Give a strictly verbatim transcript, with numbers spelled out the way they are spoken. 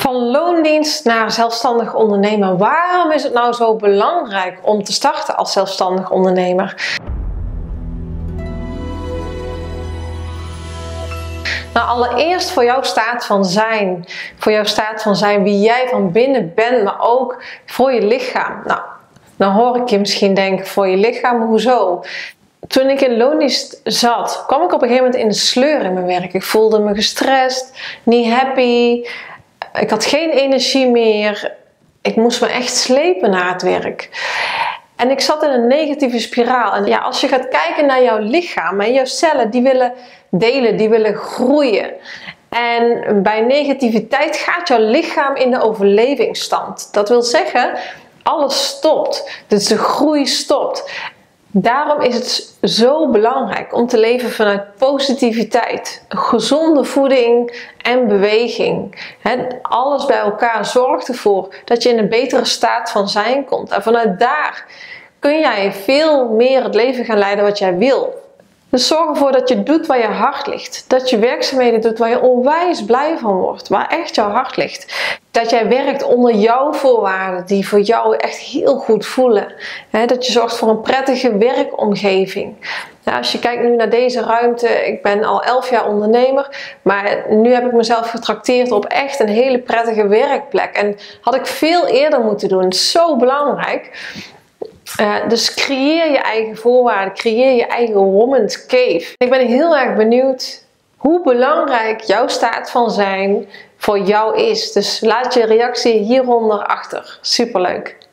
Van loondienst naar zelfstandig ondernemer. Waarom is het nou zo belangrijk om te starten als zelfstandig ondernemer? Nou, allereerst voor jouw staat van zijn. Voor jouw staat van zijn, wie jij van binnen bent, maar ook voor je lichaam. Nou, dan hoor ik je misschien denken, voor je lichaam, maar hoezo? Toen ik in loondienst zat, kwam ik op een gegeven moment in de sleur in mijn werk. Ik voelde me gestrest, niet happy. Ik had geen energie meer. Ik moest me echt slepen naar het werk. En ik zat in een negatieve spiraal. En ja, als je gaat kijken naar jouw lichaam en jouw cellen, die willen delen, die willen groeien. En bij negativiteit gaat jouw lichaam in de overlevingsstand. Dat wil zeggen, alles stopt. Dus de groei stopt. Daarom is het zo belangrijk om te leven vanuit positiviteit, gezonde voeding en beweging. He, alles bij elkaar zorgt ervoor dat je in een betere staat van zijn komt. En vanuit daar kun jij veel meer het leven gaan leiden wat jij wil. Dus zorg ervoor dat je doet waar je hart ligt. Dat je werkzaamheden doet waar je onwijs blij van wordt. Waar echt jouw hart ligt. Dat jij werkt onder jouw voorwaarden die voor jou echt heel goed voelen. He, dat je zorgt voor een prettige werkomgeving. Nou, als je kijkt nu naar deze ruimte, ik ben al elf jaar ondernemer. Maar nu heb ik mezelf getrakteerd op echt een hele prettige werkplek. En had ik veel eerder moeten doen. Het is zo belangrijk. Uh, dus creëer je eigen voorwaarden, creëer je eigen woman's cave. Ik ben heel erg benieuwd hoe belangrijk jouw staat van zijn voor jou is. Dus laat je reactie hieronder achter. Superleuk!